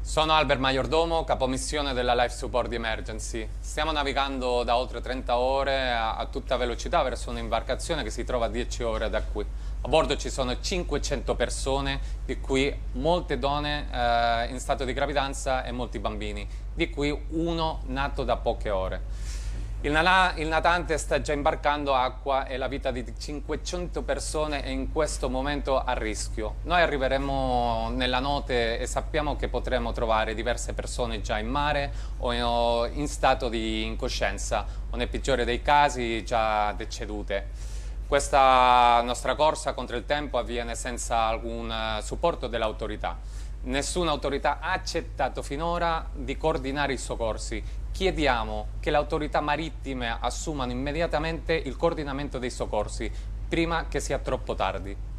Sono Albert Maiordomo, capomissione della Life Support Emergency. Stiamo navigando da oltre 30 ore a tutta velocità verso un'imbarcazione che si trova a 10 ore da qui. A bordo ci sono 500 persone, di cui molte donne in stato di gravidanza e molti bambini, di cui uno nato da poche ore. Il natante sta già imbarcando acqua e la vita di 500 persone è in questo momento a rischio. Noi arriveremo nella notte e sappiamo che potremo trovare diverse persone già in mare o in stato di incoscienza o nel peggiore dei casi già decedute. Questa nostra corsa contro il tempo avviene senza alcun supporto dell'autorità. Nessuna autorità ha accettato finora di coordinare i soccorsi. Chiediamo che le autorità marittime assumano immediatamente il coordinamento dei soccorsi, prima che sia troppo tardi.